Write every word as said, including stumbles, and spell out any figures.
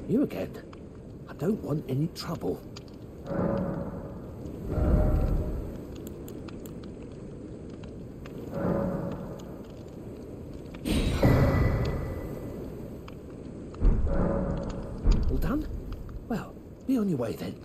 You again. I don't want any trouble. All done? Well, be on your way then.